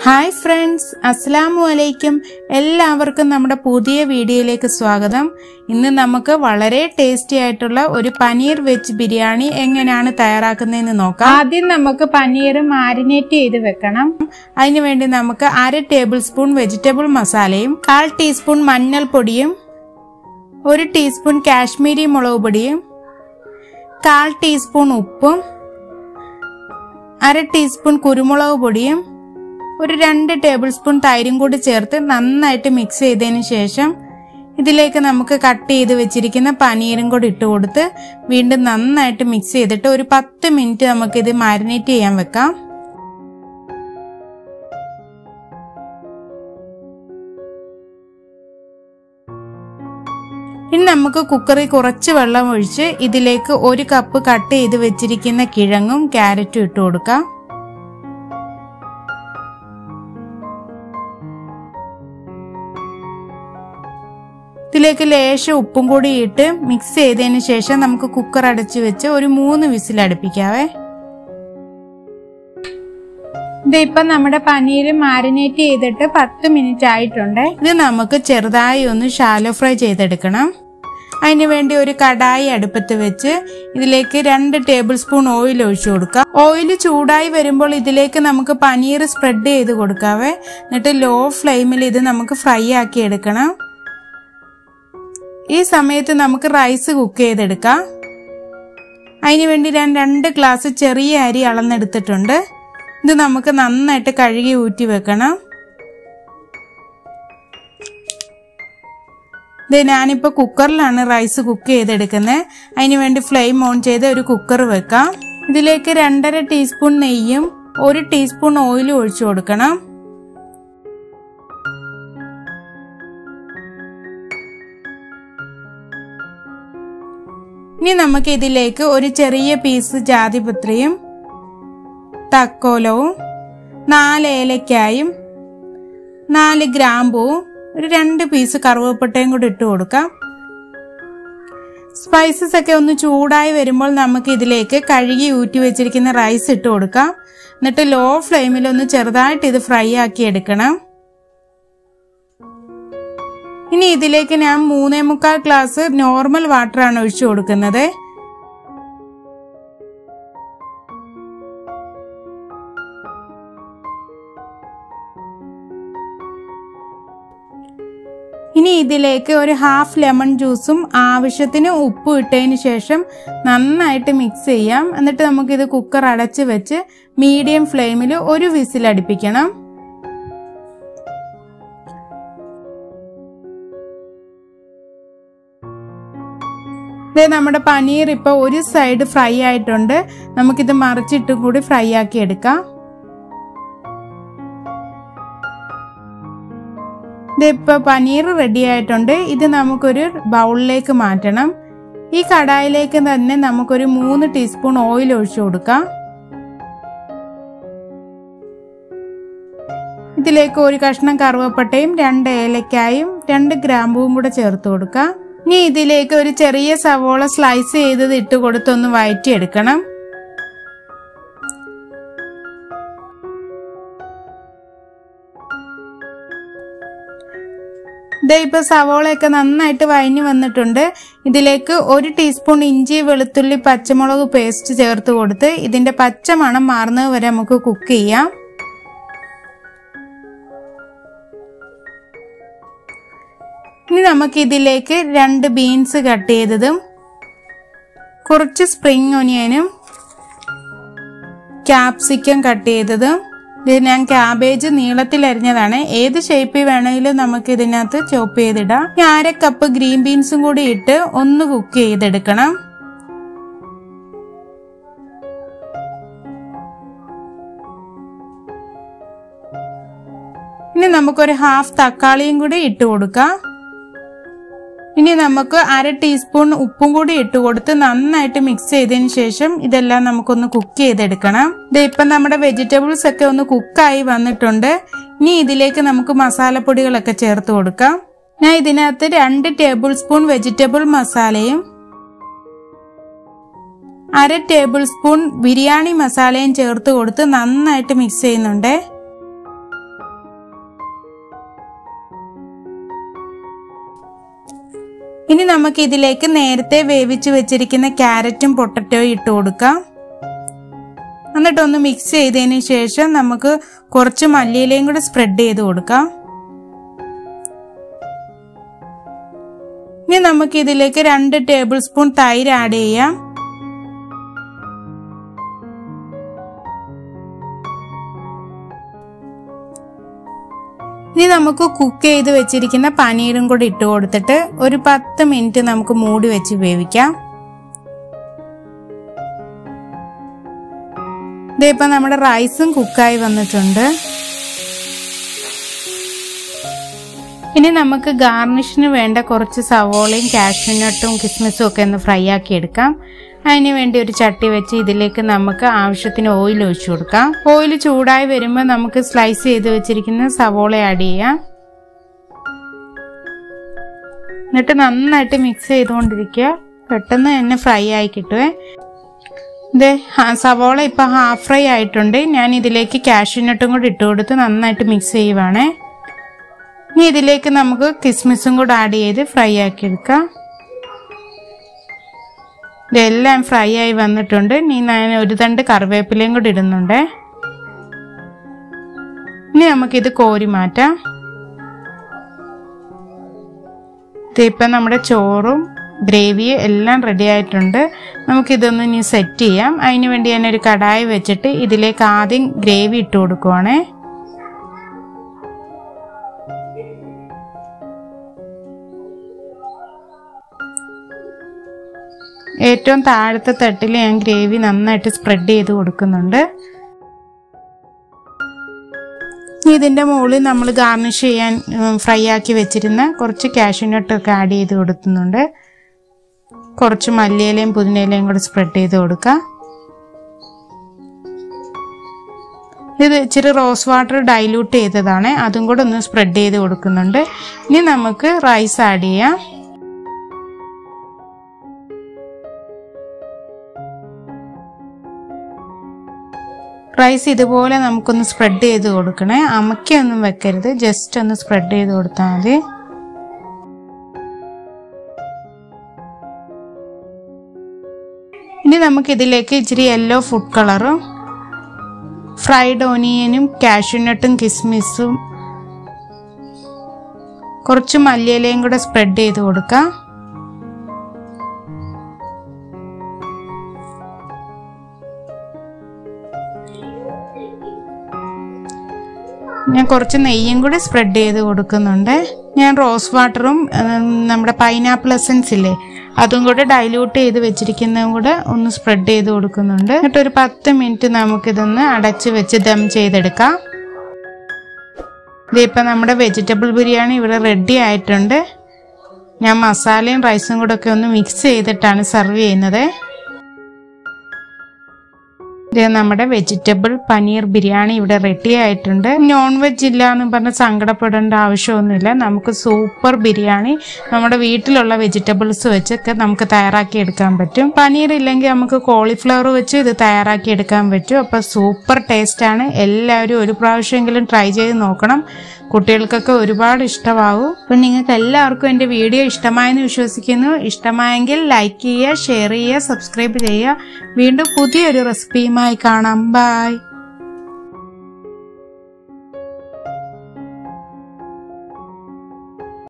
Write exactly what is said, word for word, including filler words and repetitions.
Hi friends, അസ്സലാമു അലൈക്കും. എല്ലാവർക്കും നമ്മുടെ പുതിയ വീഡിയോയിലേക്ക് സ്വാഗതം. ഇന്ന് നമുക്ക് വളരെ ടേസ്റ്റി ആയിട്ടുള്ള ഒരു പനീർ വെജ് ബിരിയാണി എങ്ങനെയാണ് തയ്യാറാക്കുന്നതെന്ന് നോക്കാം. ആദ്യം നമുക്ക് പനീർ മാരിനേറ്റ് ചെയ്ത് വെക്കണം. അതിനുവേണ്ടി നമുക്ക് അര ടേബിൾ സ്പൂൺ വെജിറ്റബിൾ മസാലയും കാൽ ടീസ്പൂൺ മഞ്ഞൾപ്പൊടിയും ഒരു ടീസ്പൂൺ കാശ്മീരി മുളക് പൊടിയും കാൽ ടീസ്പൂൺ ഉപ്പും അര ടീസ്പൂൺ കുരുമുളക് പൊടിയും ഒരു രണ്ട് ടേബിൾ സ്പൂൺ തൈരും കൂടി ചേർത്ത് നന്നായിട്ട് മിക്സ് ചെയ്തതിന് ശേഷം ഇതിലേക്ക് നമുക്ക് കട്ട് ചെയ്ത് വെച്ചിരിക്കുന്ന പനീരും കൂടി ഇട്ട് കൊടുത്ത് വീണ്ടും നന്നായിട്ട് മിക്സ് ചെയ്തിട്ട് ഒരു പത്ത് മിനിറ്റ് നമുക്കിത് മാരിനേറ്റ് ചെയ്യാൻ വെക്കാം. ഇനി നമുക്ക് കുക്കറിൽ കുറച്ച് വെള്ളം ഒഴിച്ച് ഇതിലേക്ക് ഒരു കപ്പ് കട്ട് ചെയ്ത് വെച്ചിരിക്കുന്ന കിഴങ്ങും ക്യാരറ്റും ഇട്ട് കൊടുക്കാം. ഇതിലേക്ക് ലേശം ഉപ്പും കൂടി ഇട്ട് മിക്സ് ചെയ്തതിന് ശേഷം നമുക്ക് കുക്കർ അടച്ചു വെച്ച് ഒരു മൂന്ന് വിസിൽ അടുപ്പിക്കാവേ. ഇതിപ്പം നമ്മുടെ പനീർ മാരിനേറ്റ് ചെയ്തിട്ട് പത്ത് മിനിറ്റ് ആയിട്ടുണ്ട്. ഇത് നമുക്ക് ചെറുതായി ഒന്ന് ഷാലോ ഫ്രൈ ചെയ്തെടുക്കണം. അതിനു വേണ്ടി ഒരു കടായി അടുപ്പത്ത് വെച്ച് ഇതിലേക്ക് രണ്ട് ടേബിൾ സ്പൂൺ ഓയിൽ ഒഴിച്ചു കൊടുക്കാം. ഓയിൽ ചൂടായി വരുമ്പോൾ ഇതിലേക്ക് നമുക്ക് പനീർ സ്പ്രെഡ് ചെയ്ത് കൊടുക്കാവേ. എന്നിട്ട് ലോ ഫ്ലെയിമിൽ ഇത് നമുക്ക് ഫ്രൈ ആക്കി എടുക്കണം. ഈ സമയത്ത് നമുക്ക് റൈസ് കുക്ക് ചെയ്തെടുക്കാം. അതിനുവേണ്ടി ഞാൻ രണ്ട് ഗ്ലാസ് ചെറിയ അരി അളന്നെടുത്തിട്ടുണ്ട്. ഇത് നമുക്ക് നന്നായിട്ട് കഴുകി ഊറ്റി വെക്കണം. ഇത് ഞാനിപ്പോൾ കുക്കറിലാണ് റൈസ് കുക്ക് ചെയ്തെടുക്കുന്നത്. അതിനുവേണ്ടി ഫ്ലെയിം ഓൺ ചെയ്ത് ഒരു കുക്കർ വെക്കാം. ഇതിലേക്ക് രണ്ടര ടീസ്പൂൺ നെയ്യും ഒരു ടീസ്പൂൺ ഓയിലും ഒഴിച്ചു കൊടുക്കണം. ഇനി നമുക്ക് ഇതിലേക്ക് ഒരു ചെറിയ പീസ് ജാതിപത്രിയും തക്കോലവും നാല് ഏലക്കായും നാല് ഗ്രാമ്പൂവും ഒരു രണ്ട് പീസ് കറുവപ്പട്ടയും കൂടി ഇട്ട് കൊടുക്കാം. സ്പൈസസ് ഒക്കെ ഒന്ന് ചൂടായി വരുമ്പോൾ നമുക്ക് ഇതിലേക്ക് കഴുകി ഊറ്റി വെച്ചിരിക്കുന്ന റൈസ് ഇട്ട് കൊടുക്കാം. എന്നിട്ട് ലോ ഫ്ലെയിമിൽ ഒന്ന് ചെറുതായിട്ട് ഇത് ഫ്രൈ ആക്കി എടുക്കണം. ഇനി ഇതിലേക്ക് ഞാൻ മൂന്നേ മുക്കാൽ ഗ്ലാസ് നോർമൽ വാട്ടർ ആണ് ഒഴിച്ചു കൊടുക്കുന്നത്. ഇനി ഇതിലേക്ക് ഒരു ഹാഫ് ലെമൺ ജ്യൂസും ആവശ്യത്തിന് ഉപ്പും ഇട്ടതിന് ശേഷം നന്നായിട്ട് മിക്സ് ചെയ്യാം. എന്നിട്ട് നമുക്കിത് കുക്കർ അടച്ച് വെച്ച് മീഡിയം ഫ്ലെയിമിൽ ഒരു വിസിൽ അടുപ്പിക്കണം. നമ്മുടെ പനീർ ഇപ്പോൾ ഒരു സൈഡ് ഫ്രൈ ആയിട്ടുണ്ട്. നമുക്കിത് മറിച്ചിട്ടും കൂടി ഫ്രൈ ആക്കി എടുക്കാം. ഇതിപ്പോ പനീർ റെഡി ആയിട്ടുണ്ട്. ഇത് നമുക്കൊരു ബൗളിലേക്ക് മാറ്റണം. ഈ കടായിലേക്ക് തന്നെ നമുക്കൊരു മൂന്ന് ടീസ്പൂൺ ഓയിൽ ഒഴിച്ചു കൊടുക്കാം. ഇതിലേക്ക് ഒരു കഷ്ണം കറുവപ്പട്ടയും രണ്ട് ഏലക്കായും രണ്ട് ഗ്രാമ്പൂവും കൂടെ ചേർത്ത് കൊടുക്കാം. ഇനി ഇതിലേക്ക് ഒരു ചെറിയ സവോള സ്ലൈസ് ചെയ്തത് ഇട്ട് കൊടുത്തൊന്ന് വഴറ്റിയെടുക്കണം. ഇതേ ഇപ്പൊ സവോളയൊക്കെ നന്നായിട്ട് വഴഞ്ഞു വന്നിട്ടുണ്ട്. ഇതിലേക്ക് ഒരു ടീസ്പൂൺ ഇഞ്ചി വെളുത്തുള്ളി പച്ചമുളക് പേസ്റ്റ് ചേർത്ത് കൊടുത്ത് ഇതിന്റെ പച്ച മണം മാറുന്നത് വരെ നമുക്ക് കുക്ക് ചെയ്യാം. ഇനി നമുക്ക് ഇതിലേക്ക് രണ്ട് ബീൻസ് കട്ട് ചെയ്തതും കുറച്ച് സ്പ്രിംഗ് ഒനിയനും ക്യാപ്സിക്കം കട്ട് ചെയ്തതും, ഇത് ഞാൻ ക്യാബേജ് നീളത്തിൽ അരിഞ്ഞതാണ്. ഏത് ഷേപ്പിൽ വേണമെങ്കിലും നമുക്ക് ഇതിനകത്ത് ചോപ്പ് ചെയ്തിടാം. അര കപ്പ് ഗ്രീൻ ബീൻസും കൂടി ഇട്ട് ഒന്ന് കുക്ക് ചെയ്തെടുക്കണം. ഇനി നമുക്കൊരു ഹാഫ് തക്കാളിയും കൂടി ഇട്ട് കൊടുക്കാം. ഇനി നമുക്ക് അര ടീസ്പൂൺ ഉപ്പും കൂടി ഇട്ട് കൊടുത്ത് നന്നായിട്ട് മിക്സ് ചെയ്തതിന് ശേഷം ഇതെല്ലാം നമുക്കൊന്ന് കുക്ക് ചെയ്തെടുക്കണം. ഇത് ഇപ്പം നമ്മുടെ വെജിറ്റബിൾസ് ഒക്കെ ഒന്ന് കുക്കായി വന്നിട്ടുണ്ട്. ഇനി ഇതിലേക്ക് നമുക്ക് മസാലപ്പൊടികളൊക്കെ ചേർത്ത് കൊടുക്കാം. ഞാൻ ഇതിനകത്ത് രണ്ട് ടേബിൾ സ്പൂൺ വെജിറ്റബിൾ മസാലയും അര ടേബിൾ സ്പൂൺ ബിരിയാണി മസാലയും ചേർത്ത് കൊടുത്ത് നന്നായിട്ട് മിക്സ് ചെയ്യുന്നുണ്ട്. ഇനി നമുക്ക് ഇതിലേക്ക് നേരത്തെ വേവിച്ച് വെച്ചിരിക്കുന്ന ക്യാരറ്റും പൊട്ടറ്റോയും ഇട്ട് കൊടുക്കാം. എന്നിട്ടൊന്ന് മിക്സ് ചെയ്തതിന് ശേഷം നമുക്ക് കുറച്ച് മല്ലിയിലയും കൂടി സ്പ്രെഡ് ചെയ്ത് കൊടുക്കാം. ഇനി നമുക്ക് ഇതിലേക്ക് രണ്ട് ടേബിൾ സ്പൂൺ തൈര് ആഡ് ചെയ്യാം. ഇനി നമുക്ക് കുക്ക് ചെയ്ത് വെച്ചിരിക്കുന്ന പനീറും കൂടി ഇട്ട് കൊടുത്തിട്ട് ഒരു പത്ത് മിനിറ്റ് നമുക്ക് മൂടി വെച്ച് വേവിക്കാം. ഇതിപ്പോ നമ്മുടെ റൈസും കുക്കായി വന്നിട്ടുണ്ട്. ഇനി നമുക്ക് ഗാർണിഷിന് വേണ്ട കുറച്ച് സവോളയും കാഷ്യൂനട്ടും കിസ്മിസും ഒക്കെ ഒന്ന് ഫ്രൈ ആക്കി എടുക്കാം. അതിന് വേണ്ടി ഒരു ചട്ടി വെച്ച് ഇതിലേക്ക് നമുക്ക് ആവശ്യത്തിന് ഓയിൽ ഒഴിച്ചു കൊടുക്കാം. ഓയിൽ ചൂടായി വരുമ്പോൾ നമുക്ക് സ്ലൈസ് ചെയ്ത് വെച്ചിരിക്കുന്ന സവോള ആഡ് ചെയ്യാം. എന്നിട്ട് നന്നായിട്ട് മിക്സ് ചെയ്തുകൊണ്ടിരിക്കുക. പെട്ടെന്ന് തന്നെ ഫ്രൈ ആയി കിട്ടുവേ. ഇത് സവോള ഇപ്പൊ ഹാഫ് ഫ്രൈ ആയിട്ടുണ്ട്. ഞാൻ ഇതിലേക്ക് കാഷ്യൂനട്ടും കൂടി ഇട്ട് കൊടുത്ത് നന്നായിട്ട് മിക്സ് ചെയ്യുവാണേ. ഇനി ഇതിലേക്ക് നമുക്ക് കിസ്മിസും കൂടെ ആഡ് ചെയ്ത് ഫ്രൈ ആക്കി എടുക്കാം. ഇതെല്ലാം ഫ്രൈ ആയി വന്നിട്ടുണ്ട്. ഇനി ഞാൻ ഒരു തണ്ട് കറിവേപ്പിലയും കൂടി ഇടുന്നുണ്ട്. ഇനി നമുക്കിത് കോരി മാറ്റാം. ഇതിപ്പം നമ്മുടെ ചോറും ഗ്രേവിയും എല്ലാം റെഡി ആയിട്ടുണ്ട്. നമുക്കിതൊന്ന് ഇനി സെറ്റ് ചെയ്യാം. അതിന് വേണ്ടി ഞാനൊരു കടായി വെച്ചിട്ട് ഇതിലേക്ക് ആദ്യം ഗ്രേവി ഇട്ട് കൊടുക്കുവാണേ. ഏറ്റവും താഴത്തെ തട്ടിൽ ഞാൻ ഗ്രേവി നന്നായിട്ട് സ്പ്രെഡ് ചെയ്ത് കൊടുക്കുന്നുണ്ട്. ഇതിൻ്റെ മുകളിൽ നമ്മൾ ഗാർണിഷ് ചെയ്യാൻ ഫ്രൈ ആക്കി വെച്ചിരുന്ന കുറച്ച് കാഷ്യൂനട്ടൊക്കെ ആഡ് ചെയ്ത് കൊടുക്കുന്നുണ്ട്. കുറച്ച് മല്ലിയിലയും പുതിനയിലയും കൂടി സ്പ്രെഡ് ചെയ്ത് കൊടുക്കാം. ഇത് ഇച്ചിരി റോസ് വാട്ടർ ഡൈല്യൂട്ട് ചെയ്തതാണ്. അതും കൂടെ ഒന്ന് സ്പ്രെഡ് ചെയ്ത് കൊടുക്കുന്നുണ്ട്. ഇനി നമുക്ക് റൈസ് ആഡ് ചെയ്യാം. റൈസ് ഇതുപോലെ നമുക്കൊന്ന് സ്പ്രെഡ് ചെയ്ത് കൊടുക്കണേ. അമക്കൊന്നും വെക്കരുത്, ജസ്റ്റ് ഒന്ന് സ്പ്രെഡ് ചെയ്ത് കൊടുത്താൽ മതി. ഇനി നമുക്കിതിലേക്ക് ഇച്ചിരി യെല്ലോ ഫുഡ് കളറും ഫ്രൈഡ് ഓനിയനും കാഷ്യൂനട്ടും കിസ്മിസും കുറച്ച് മല്ലിയിലയും കൂടെ സ്പ്രെഡ് ചെയ്ത് കൊടുക്കാം. ഞാൻ കുറച്ച് നെയ്യും കൂടി സ്പ്രെഡ് ചെയ്ത് കൊടുക്കുന്നുണ്ട്. ഞാൻ റോസ് വാട്ടറും നമ്മുടെ പൈനാപ്പിൾ എസൻസ് ഇല്ലേ അതും കൂടെ ഡൈല്യൂട്ട് ചെയ്ത് വെച്ചിരിക്കുന്നതും കൂടെ ഒന്ന് സ്പ്രെഡ് ചെയ്ത് കൊടുക്കുന്നുണ്ട്. എന്നിട്ട് ഒരു പത്ത് മിനിറ്റ് നമുക്കിതൊന്ന് അടച്ച് വെച്ച് ദം ചെയ്തെടുക്കാം. ഇതിപ്പോൾ നമ്മുടെ വെജിറ്റബിൾ ബിരിയാണി ഇവിടെ റെഡി ആയിട്ടുണ്ട്. ഞാൻ മസാലയും റൈസും കൂടെ ഒക്കെ ഒന്ന് മിക്സ് ചെയ്തിട്ടാണ് സെർവ് ചെയ്യുന്നത്. ഇത് നമ്മുടെ വെജിറ്റബിൾ പനീർ ബിരിയാണി ഇവിടെ റെഡി ആയിട്ടുണ്ട്. നോൺ വെജ് ഇല്ല എന്ന് പറഞ്ഞ് സങ്കടപ്പെടേണ്ട ആവശ്യമൊന്നുമില്ല. നമുക്ക് സൂപ്പർ ബിരിയാണി നമ്മുടെ വീട്ടിലുള്ള വെജിറ്റബിൾസ് വെച്ചൊക്കെ നമുക്ക് തയ്യാറാക്കി എടുക്കാൻ പറ്റും. പനീർ ഇല്ലെങ്കിൽ നമുക്ക് കോളിഫ്ലവർ വെച്ച് ഇത് തയ്യാറാക്കി എടുക്കാൻ പറ്റും. അപ്പോൾ സൂപ്പർ ടേസ്റ്റാണ്. എല്ലാവരും ഒരു പ്രാവശ്യമെങ്കിലും ട്രൈ ചെയ്ത് നോക്കണം. കുട്ടികൾക്കൊക്കെ ഒരുപാട് ഇഷ്ടമാവും. അപ്പം നിങ്ങൾക്ക് എല്ലാവർക്കും എൻ്റെ വീഡിയോ ഇഷ്ടമായെന്ന് വിശ്വസിക്കുന്നു. ഇഷ്ടമായെങ്കിൽ ലൈക്ക് ചെയ്യുക, ഷെയർ ചെയ്യുക, സബ്സ്ക്രൈബ് ചെയ്യുക. വീണ്ടും പുതിയൊരു റെസിപ്പിയുമായി കാണാം. ബൈ.